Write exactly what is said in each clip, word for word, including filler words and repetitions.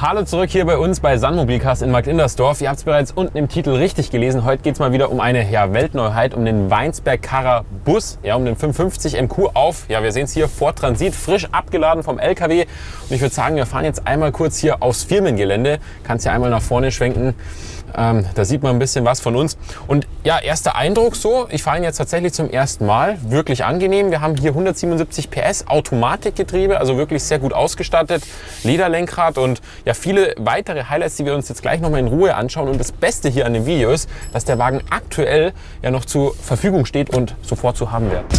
Hallo zurück hier bei uns bei Sunmobilcars in Marktindersdorf. Ihr habt es bereits unten im Titel richtig gelesen. Heute geht es mal wieder um eine ja, Weltneuheit, um den Weinsberg Carrer Bus, ja, um den fünfhundertfünfzig M Q auf. Ja, wir sehen es hier vor Transit, frisch abgeladen vom L K W. Und ich würde sagen, wir fahren jetzt einmal kurz hier aufs Firmengelände. Kannst ja einmal nach vorne schwenken. Ähm, da sieht man ein bisschen was von uns. Und ja, erster Eindruck so, ich fahre ihn jetzt tatsächlich zum ersten Mal. Wirklich angenehm. Wir haben hier hundertsiebenundsiebzig P S Automatikgetriebe, also wirklich sehr gut ausgestattet. Lederlenkrad und ja, viele weitere Highlights, die wir uns jetzt gleich noch mal in Ruhe anschauen. Und das Beste hier an dem Video ist, dass der Wagen aktuell ja noch zur Verfügung steht und sofort zu haben wird.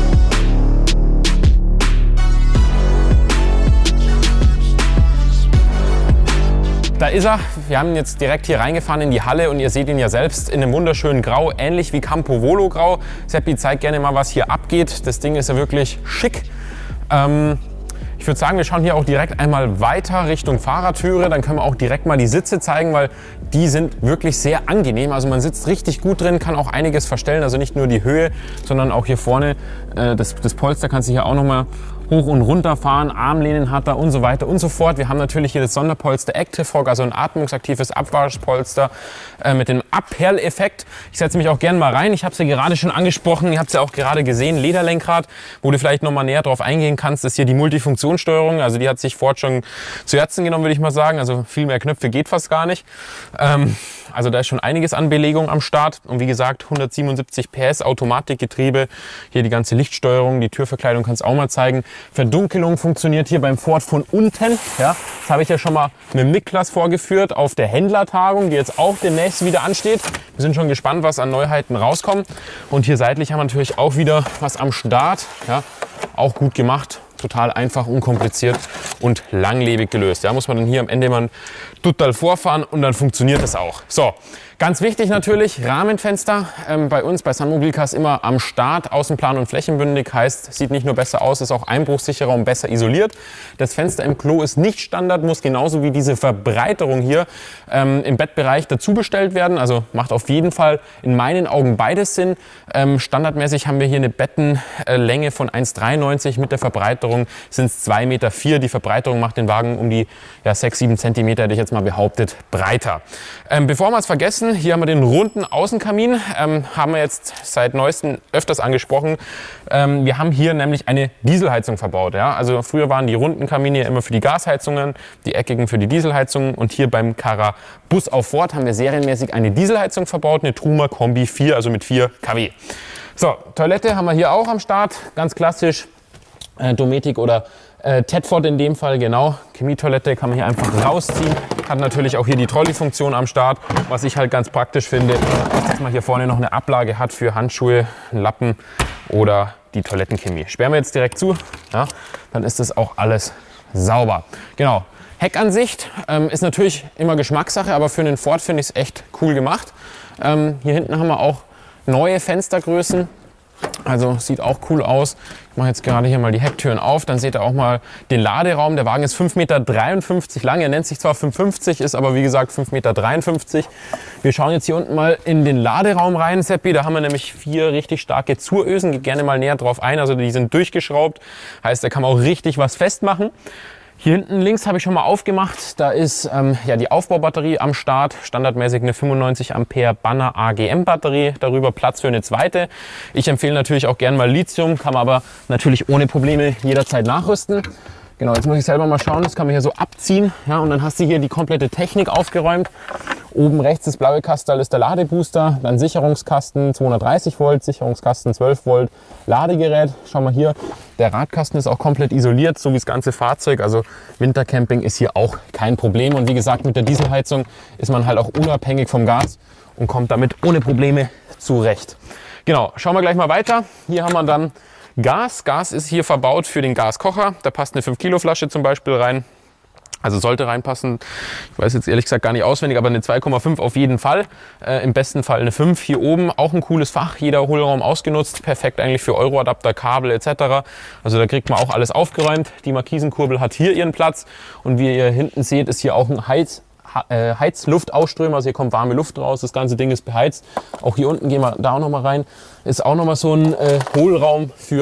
Da ist er. Wir haben ihn jetzt direkt hier reingefahren in die Halle und ihr seht ihn ja selbst in einem wunderschönen Grau, ähnlich wie Campo Volo Grau. Seppi zeigt gerne mal, was hier abgeht. Das Ding ist ja wirklich schick. Ähm, ich würde sagen, wir schauen hier auch direkt einmal weiter Richtung Fahrertüre. Dann können wir auch direkt mal die Sitze zeigen, weil die sind wirklich sehr angenehm. Also man sitzt richtig gut drin, kann auch einiges verstellen. Also nicht nur die Höhe, sondern auch hier vorne äh, das, das Polster kannst du hier auch noch mal hoch und runter fahren, Armlehnen hat er und so weiter und so fort. Wir haben natürlich hier das Sonderpolster Active-Fog, also ein atmungsaktives Abwaschpolster äh, mit dem Abperleffekt. Ich setze mich auch gerne mal rein. Ich habe es ja gerade schon angesprochen, ihr habt es ja auch gerade gesehen, Lederlenkrad, wo du vielleicht noch mal näher drauf eingehen kannst, ist hier die Multifunktionssteuerung. Also die hat sich Ford schon zu Herzen genommen, würde ich mal sagen. Also viel mehr Knöpfe geht fast gar nicht. Ähm, also da ist schon einiges an Belegung am Start. Und wie gesagt, hundertsiebenundsiebzig P S Automatikgetriebe. Hier die ganze Lichtsteuerung, die Türverkleidung kannst du auch mal zeigen. Verdunkelung funktioniert hier beim Ford von unten. Ja, das habe ich ja schon mal mit Niklas vorgeführt auf der Händlertagung, die jetzt auch demnächst wieder ansteht. Wir sind schon gespannt, was an Neuheiten rauskommt. Und hier seitlich haben wir natürlich auch wieder was am Start. Ja, auch gut gemacht. Total einfach, unkompliziert und langlebig gelöst. Ja, muss man dann hier am Ende mal total vorfahren und dann funktioniert das auch. So, ganz wichtig natürlich, Rahmenfenster. Ähm, bei uns bei Sunmobilcars immer am Start, außenplan und flächenbündig. Heißt, sieht nicht nur besser aus, ist auch einbruchsicherer und besser isoliert. Das Fenster im Klo ist nicht Standard, muss genauso wie diese Verbreiterung hier ähm, im Bettbereich dazu bestellt werden. Also macht auf jeden Fall in meinen Augen beides Sinn. Ähm, standardmäßig haben wir hier eine Bettenlänge von eins Komma dreiundneunzig, mit der Verbreiterung sind es zwei Komma vier Meter. Die Verbreiterung macht den Wagen um die ja, sechs, sieben Zentimeter, hätte ich jetzt mal behauptet, breiter. Ähm, bevor wir es vergessen, hier haben wir den runden Außenkamin. Ähm, haben wir jetzt seit neuestem öfters angesprochen. Ähm, wir haben hier nämlich eine Dieselheizung verbaut. Ja? Also früher waren die runden Kamine immer für die Gasheizungen, die eckigen für die Dieselheizungen. Und hier beim Carrer Bus auf Ford haben wir serienmäßig eine Dieselheizung verbaut, eine Truma Kombi vier, also mit vier Kilowatt. So, Toilette haben wir hier auch am Start, ganz klassisch. Äh, Dometic oder äh, Tedford in dem Fall, genau. Chemietoilette kann man hier einfach rausziehen. Hat natürlich auch hier die Trolley-Funktion am Start, was ich halt ganz praktisch finde, dass man hier vorne noch eine Ablage hat für Handschuhe, Lappen oder die Toilettenchemie. Sperren wir jetzt direkt zu, ja, dann ist das auch alles sauber. Genau. Heckansicht ähm, ist natürlich immer Geschmackssache, aber für einen Ford finde ich es echt cool gemacht. Ähm, hier hinten haben wir auch neue Fenstergrößen. Also sieht auch cool aus. Ich mache jetzt gerade hier mal die Hecktüren auf, dann seht ihr auch mal den Laderaum. Der Wagen ist fünf Komma dreiundfünfzig Meter lang, er nennt sich zwar fünfhundertfünfzig, ist aber wie gesagt fünf Komma dreiundfünfzig Meter. Wir schauen jetzt hier unten mal in den Laderaum rein, Seppi. Da haben wir nämlich vier richtig starke Zurösen. Geht gerne mal näher drauf ein, also die sind durchgeschraubt. Heißt, da kann man auch richtig was festmachen. Hier hinten links habe ich schon mal aufgemacht, da ist ähm, ja, die Aufbaubatterie am Start, standardmäßig eine fünfundneunzig Ampere Banner A G M Batterie, darüber Platz für eine zweite. Ich empfehle natürlich auch gerne mal Lithium, kann man aber natürlich ohne Probleme jederzeit nachrüsten. Genau, jetzt muss ich selber mal schauen, das kann man hier so abziehen, ja, und dann hast du hier die komplette Technik aufgeräumt. Oben rechts das blaue Kastel ist der Ladebooster, dann Sicherungskasten zweihundertdreißig Volt, Sicherungskasten zwölf Volt, Ladegerät. Schau mal hier, der Radkasten ist auch komplett isoliert, so wie das ganze Fahrzeug. Also Wintercamping ist hier auch kein Problem. Und wie gesagt, mit der Dieselheizung ist man halt auch unabhängig vom Gas und kommt damit ohne Probleme zurecht. Genau, schauen wir gleich mal weiter. Hier haben wir dann Gas. Gas ist hier verbaut für den Gaskocher. Da passt eine fünf Kilo Flasche zum Beispiel rein. Also sollte reinpassen, ich weiß jetzt ehrlich gesagt gar nicht auswendig, aber eine zwei Komma fünf auf jeden Fall. Äh, im besten Fall eine fünf. Hier oben auch ein cooles Fach, jeder Hohlraum ausgenutzt. Perfekt eigentlich für Euroadapter, Kabel et cetera. Also da kriegt man auch alles aufgeräumt. Die Markisenkurbel hat hier ihren Platz. Und wie ihr hinten seht, ist hier auch ein Heiz, äh, Heizluftausströmer. Also hier kommt warme Luft raus, das ganze Ding ist beheizt. Auch hier unten, gehen wir da auch noch mal rein, ist auch noch mal so ein äh, Hohlraum für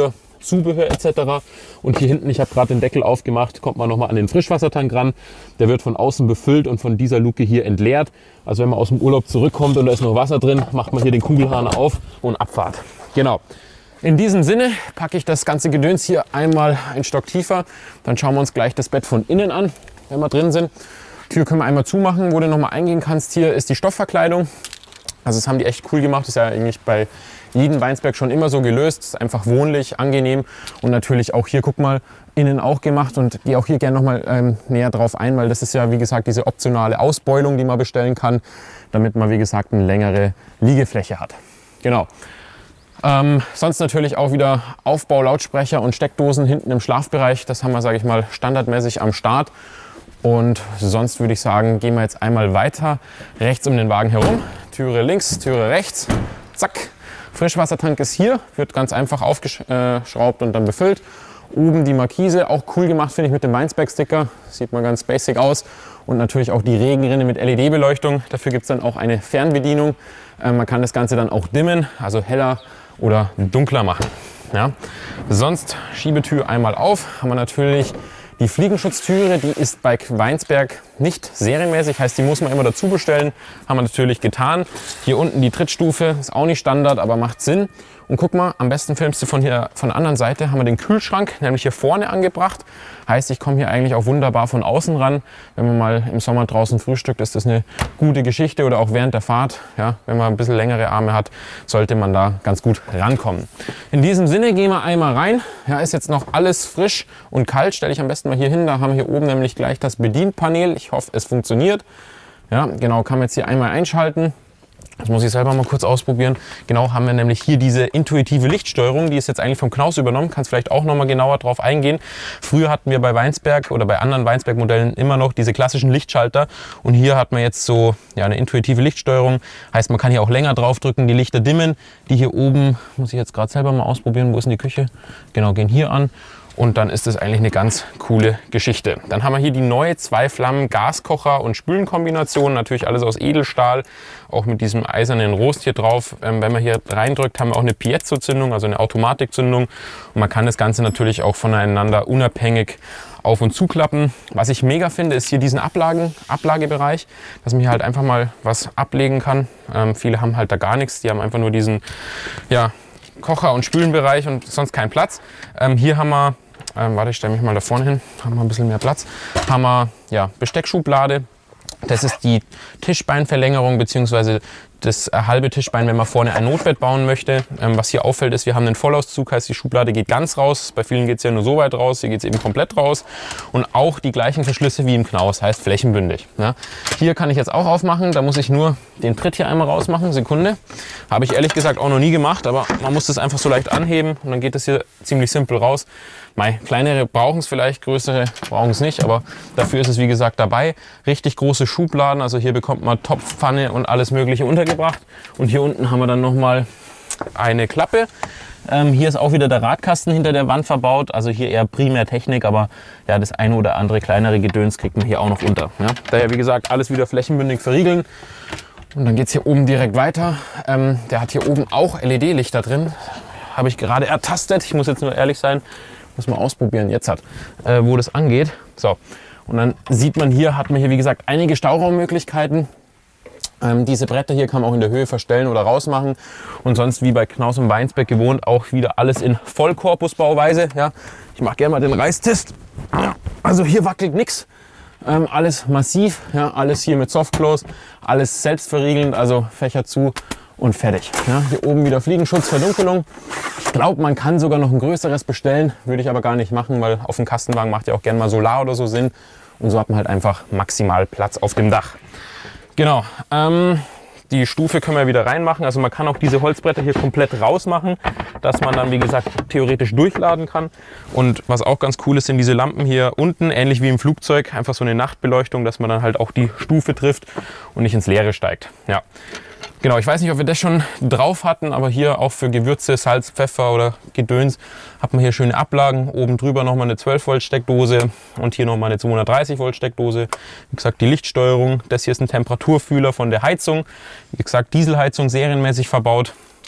Zubehör et cetera. Und hier hinten, ich habe gerade den Deckel aufgemacht, kommt man nochmal an den Frischwassertank ran. Der wird von außen befüllt und von dieser Luke hier entleert. Also wenn man aus dem Urlaub zurückkommt und da ist noch Wasser drin, macht man hier den Kugelhahn auf und Abfahrt. Genau. In diesem Sinne packe ich das ganze Gedöns hier einmal einen Stock tiefer. Dann schauen wir uns gleich das Bett von innen an, wenn wir drin sind. Tür können wir einmal zumachen. Wo du nochmal eingehen kannst, hier ist die Stoffverkleidung. Also das haben die echt cool gemacht. Das ist ja eigentlich bei jedem Weinsberg schon immer so gelöst. Das ist einfach wohnlich, angenehm und natürlich auch hier, guck mal, innen auch gemacht und gehe auch hier gerne noch mal ähm, näher drauf ein, weil das ist ja, wie gesagt, diese optionale Ausbeulung, die man bestellen kann, damit man, wie gesagt, eine längere Liegefläche hat. Genau. Ähm, sonst natürlich auch wieder Aufbau, Lautsprecher und Steckdosen hinten im Schlafbereich. Das haben wir, sage ich mal, standardmäßig am Start. Und sonst würde ich sagen, gehen wir jetzt einmal weiter rechts um den Wagen herum. Türe links, Türe rechts. Zack. Frischwassertank ist hier, wird ganz einfach aufgeschraubt und dann befüllt. Oben die Markise, auch cool gemacht, finde ich, mit dem Weinsberg-Sticker. Sieht mal ganz basic aus. Und natürlich auch die Regenrinne mit L E D-Beleuchtung. Dafür gibt es dann auch eine Fernbedienung. Äh, man kann das Ganze dann auch dimmen, also heller oder dunkler machen. Ja. Sonst Schiebetür einmal auf. Haben wir natürlich die Fliegenschutztüre, die ist bei Weinsberg nicht serienmäßig, heißt, die muss man immer dazu bestellen. Haben wir natürlich getan. Hier unten die Trittstufe, ist auch nicht Standard, aber macht Sinn. Und guck mal, am besten filmst du von hier von der anderen Seite, haben wir den Kühlschrank, nämlich hier vorne angebracht. Heißt, ich komme hier eigentlich auch wunderbar von außen ran. Wenn man mal im Sommer draußen frühstückt, ist das eine gute Geschichte oder auch während der Fahrt. Ja, wenn man ein bisschen längere Arme hat, sollte man da ganz gut rankommen. In diesem Sinne gehen wir einmal rein. Ja, ist jetzt noch alles frisch und kalt. Stelle ich am besten mal hier hin. Da haben wir hier oben nämlich gleich das Bedienpanel. Ich hoffe, es funktioniert. Ja, genau, kann man jetzt hier einmal einschalten. Das muss ich selber mal kurz ausprobieren. Genau, haben wir nämlich hier diese intuitive Lichtsteuerung. Die ist jetzt eigentlich vom Knaus übernommen. Kannst vielleicht auch noch mal genauer drauf eingehen. Früher hatten wir bei Weinsberg oder bei anderen Weinsberg-Modellen immer noch diese klassischen Lichtschalter. Und hier hat man jetzt so ja, eine intuitive Lichtsteuerung. Heißt, man kann hier auch länger drauf drücken, die Lichter dimmen. Die hier oben, muss ich jetzt gerade selber mal ausprobieren. Wo ist denn die Küche? Genau, gehen hier an. Und dann ist das eigentlich eine ganz coole Geschichte. Dann haben wir hier die neue Zwei-Flammen-Gaskocher- und Spülenkombination. Natürlich alles aus Edelstahl, auch mit diesem eisernen Rost hier drauf. Ähm, wenn man hier reindrückt, haben wir auch eine Piezo-Zündung, also eine Automatikzündung. Und man kann das Ganze natürlich auch voneinander unabhängig auf- und zuklappen. Was ich mega finde, ist hier diesen Ablagen, Ablagebereich, dass man hier halt einfach mal was ablegen kann. Ähm, viele haben halt da gar nichts. Die haben einfach nur diesen, ja, Kocher- und Spülenbereich und sonst keinen Platz. Ähm, hier haben wir, ähm, warte, ich stelle mich mal da vorne hin, haben wir ein bisschen mehr Platz, haben wir ja, Besteckschublade. Das ist die Tischbeinverlängerung bzw. das äh, halbe Tischbein, wenn man vorne ein Notbett bauen möchte. Ähm, was hier auffällt, ist, wir haben einen Vollauszug, heißt die Schublade geht ganz raus. Bei vielen geht es ja nur so weit raus, hier geht es eben komplett raus. Und auch die gleichen Verschlüsse wie im Knaus, heißt flächenbündig. Ja. Hier kann ich jetzt auch aufmachen, da muss ich nur den Tritt hier einmal rausmachen, Sekunde. Habe ich ehrlich gesagt auch noch nie gemacht, aber man muss das einfach so leicht anheben und dann geht das hier ziemlich simpel raus. Mei, kleinere brauchen es vielleicht, größere brauchen es nicht, aber dafür ist es wie gesagt dabei. Richtig große Schubladen, also hier bekommt man Topf, Pfanne und alles mögliche untergebracht. Und hier unten haben wir dann nochmal eine Klappe. Ähm, hier ist auch wieder der Radkasten hinter der Wand verbaut, also hier eher primär Technik, aber ja, das eine oder andere kleinere Gedöns kriegt man hier auch noch unter. Ja? Daher wie gesagt alles wieder flächenbündig verriegeln. Und dann geht es hier oben direkt weiter. Ähm, der hat hier oben auch L E D-Lichter drin, habe ich gerade ertastet. Ich muss jetzt nur ehrlich sein, muss mal ausprobieren, jetzt hat, äh, wo das angeht. So, und dann sieht man hier, hat man hier wie gesagt einige Stauraummöglichkeiten. Ähm, diese Bretter hier kann man auch in der Höhe verstellen oder rausmachen. Und sonst wie bei Knaus und Weinsberg gewohnt auch wieder alles in Vollkorpusbauweise. Ja. Ich mache gerne mal den Reißtest. Ja, also hier wackelt nichts. Ähm, alles massiv, ja, alles hier mit Softclose, alles selbst verriegelnd, also Fächer zu und fertig. Ja, hier oben wieder Fliegenschutz, Verdunkelung. Ich glaube, man kann sogar noch ein größeres bestellen, würde ich aber gar nicht machen, weil auf dem Kastenwagen macht ja auch gerne mal Solar oder so Sinn. Und so hat man halt einfach maximal Platz auf dem Dach. Genau, ähm, die Stufe können wir wieder reinmachen. Also man kann auch diese Holzbretter hier komplett rausmachen, dass man dann, wie gesagt, theoretisch durchladen kann. Und was auch ganz cool ist, sind diese Lampen hier unten, ähnlich wie im Flugzeug. Einfach so eine Nachtbeleuchtung, dass man dann halt auch die Stufe trifft und nicht ins Leere steigt. Ja. Genau, ich weiß nicht, ob wir das schon drauf hatten, aber hier auch für Gewürze, Salz, Pfeffer oder Gedöns hat man hier schöne Ablagen. Oben drüber nochmal eine zwölf Volt Steckdose und hier nochmal eine zweihundertdreißig Volt Steckdose. Wie gesagt, die Lichtsteuerung. Das hier ist ein Temperaturfühler von der Heizung. Wie gesagt, Dieselheizung serienmäßig verbaut.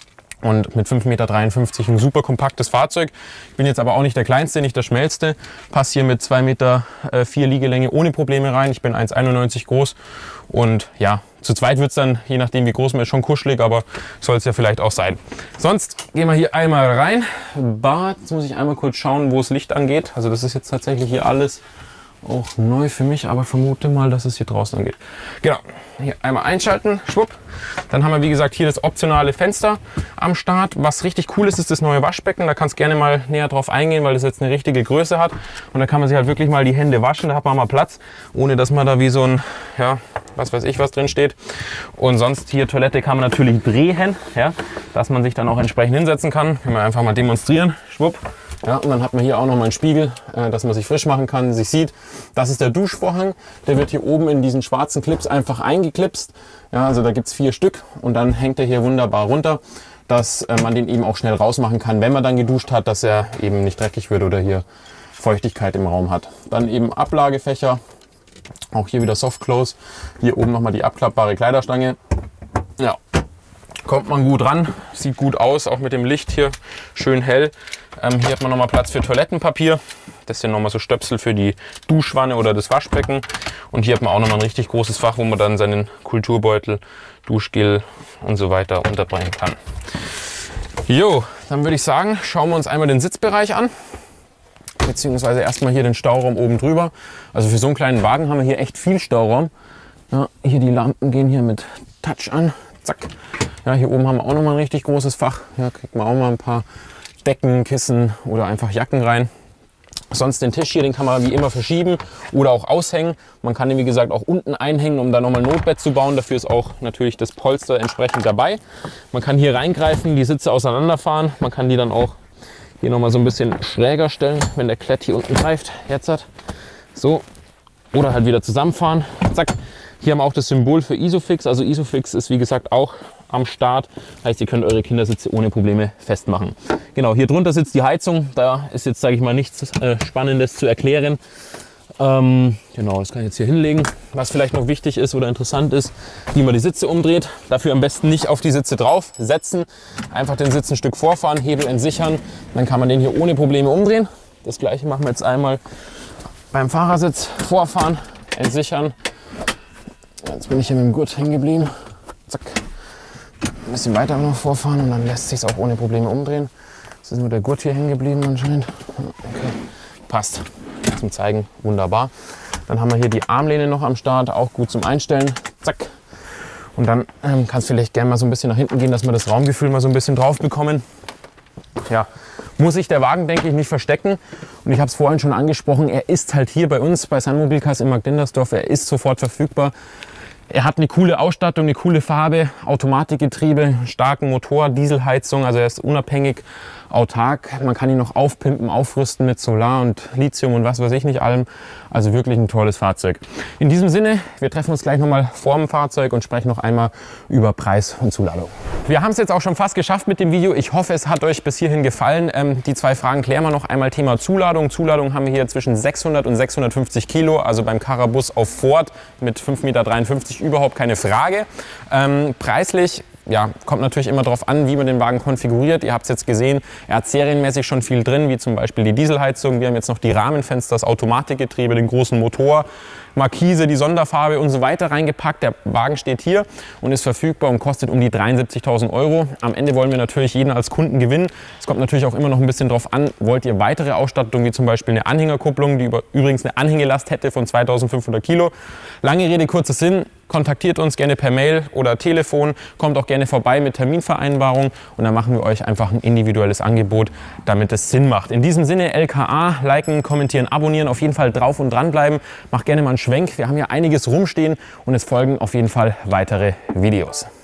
Und mit fünf Meter dreiundfünfzig ein super kompaktes Fahrzeug. Ich bin jetzt aber auch nicht der Kleinste, nicht der Schnellste. Passe hier mit zwei Meter vier Liegelänge ohne Probleme rein. Ich bin eins Komma einundneunzig groß. Und ja, zu zweit wird es dann, je nachdem wie groß man ist, schon kuschelig, aber soll es ja vielleicht auch sein. Sonst gehen wir hier einmal rein. Bad, jetzt muss ich einmal kurz schauen, wo das Licht angeht. Also das ist jetzt tatsächlich hier alles auch neu für mich, aber vermute mal, dass es hier draußen angeht. Genau, hier einmal einschalten, schwupp. Dann haben wir, wie gesagt, hier das optionale Fenster am Start. Was richtig cool ist, ist das neue Waschbecken. Da kannst du gerne mal näher drauf eingehen, weil das jetzt eine richtige Größe hat. Und da kann man sich halt wirklich mal die Hände waschen. Da hat man mal Platz, ohne dass man da wie so ein, ja, was weiß ich, was drin steht. Und sonst hier Toilette kann man natürlich drehen, ja, dass man sich dann auch entsprechend hinsetzen kann. Können wir einfach mal demonstrieren, schwupp. Ja, und dann hat man hier auch noch mal einen Spiegel, äh, dass man sich frisch machen kann, sich sieht. Das ist der Duschvorhang. Der wird hier oben in diesen schwarzen Clips einfach eingeklipst. Ja, also da gibt es vier Stück und dann hängt er hier wunderbar runter, dass äh, man den eben auch schnell rausmachen kann, wenn man dann geduscht hat, dass er eben nicht dreckig wird oder hier Feuchtigkeit im Raum hat. Dann eben Ablagefächer, auch hier wieder Soft Close. Hier oben nochmal die abklappbare Kleiderstange. Ja. Kommt man gut ran, sieht gut aus, auch mit dem Licht hier schön hell. Ähm, hier hat man nochmal Platz für Toilettenpapier. Das sind nochmal so Stöpsel für die Duschwanne oder das Waschbecken. Und hier hat man auch nochmal ein richtig großes Fach, wo man dann seinen Kulturbeutel, Duschgel und so weiter unterbringen kann. Jo, dann würde ich sagen, schauen wir uns einmal den Sitzbereich an. Beziehungsweise erstmal hier den Stauraum oben drüber. Also für so einen kleinen Wagen haben wir hier echt viel Stauraum. Ja, hier die Lampen gehen hier mit Touch an. Zack. Ja, hier oben haben wir auch noch mal ein richtig großes Fach. Hier kriegt man auch mal ein paar Decken, Kissen oder einfach Jacken rein. Sonst den Tisch hier, den kann man wie immer verschieben oder auch aushängen. Man kann den, wie gesagt, auch unten einhängen, um da nochmal ein Notbett zu bauen. Dafür ist auch natürlich das Polster entsprechend dabei. Man kann hier reingreifen, die Sitze auseinanderfahren. Man kann die dann auch hier nochmal so ein bisschen schräger stellen, wenn der Klett hier unten greift. Jetzt hat so. Oder halt wieder zusammenfahren. Zack. Hier haben wir auch das Symbol für Isofix. Also Isofix ist, wie gesagt, auch am Start. Heißt, ihr könnt eure Kindersitze ohne Probleme festmachen. Genau, hier drunter sitzt die Heizung. Da ist jetzt, sage ich mal, nichts äh, Spannendes zu erklären. Ähm, genau, das kann ich jetzt hier hinlegen. Was vielleicht noch wichtig ist oder interessant ist, wie man die Sitze umdreht. Dafür am besten nicht auf die Sitze drauf setzen. Einfach den Sitz ein Stück vorfahren, Hebel entsichern. Dann kann man den hier ohne Probleme umdrehen. Das gleiche machen wir jetzt einmal beim Fahrersitz. Vorfahren, entsichern. Jetzt bin ich hier mit dem Gurt hängen geblieben. Zack. Ein bisschen weiter noch vorfahren und dann lässt sich es auch ohne Probleme umdrehen. Jetzt ist nur der Gurt hier hängen geblieben anscheinend. Okay, passt. Zum Zeigen, wunderbar. Dann haben wir hier die Armlehne noch am Start, auch gut zum Einstellen. Zack. Und dann ähm, kannst du vielleicht gerne mal so ein bisschen nach hinten gehen, dass wir das Raumgefühl mal so ein bisschen drauf bekommen. Ja, muss sich der Wagen, denke ich, nicht verstecken. Und ich habe es vorhin schon angesprochen, er ist halt hier bei uns bei Sun Mobilcars in Markdindersdorf, er ist sofort verfügbar. Er hat eine coole Ausstattung, eine coole Farbe, Automatikgetriebe, starken Motor, Dieselheizung, also er ist unabhängig, autark. Man kann ihn noch aufpimpen, aufrüsten mit Solar und Lithium und was weiß ich nicht allem. Also wirklich ein tolles Fahrzeug. In diesem Sinne, wir treffen uns gleich nochmal vor dem Fahrzeug und sprechen noch einmal über Preis und Zuladung. Wir haben es jetzt auch schon fast geschafft mit dem Video. Ich hoffe, es hat euch bis hierhin gefallen. Ähm, die zwei Fragen klären wir noch einmal. Thema Zuladung. Zuladung haben wir hier zwischen sechshundert und sechshundertfünfzig Kilo, also beim Carabus auf Ford mit fünf Meter dreiundfünfzig überhaupt keine Frage. Ähm, preislich, ja, kommt natürlich immer darauf an, wie man den Wagen konfiguriert. Ihr habt es jetzt gesehen, er hat serienmäßig schon viel drin, wie zum Beispiel die Dieselheizung. Wir haben jetzt noch die Rahmenfenster, das Automatikgetriebe, den großen Motor, Markise, die Sonderfarbe und so weiter reingepackt. Der Wagen steht hier und ist verfügbar und kostet um die dreiundsiebzigtausend Euro. Am Ende wollen wir natürlich jeden als Kunden gewinnen. Es kommt natürlich auch immer noch ein bisschen drauf an, wollt ihr weitere Ausstattung, wie zum Beispiel eine Anhängerkupplung, die übrigens eine Anhängelast hätte von zweitausendfünfhundert Kilo. Lange Rede, kurzer Sinn. Kontaktiert uns gerne per Mail oder Telefon, kommt auch gerne vorbei mit Terminvereinbarung und dann machen wir euch einfach ein individuelles Angebot, damit es Sinn macht. In diesem Sinne L K A, liken, kommentieren, abonnieren, auf jeden Fall drauf und dran bleiben. Macht gerne mal einen Schwenk, wir haben hier einiges rumstehen und es folgen auf jeden Fall weitere Videos.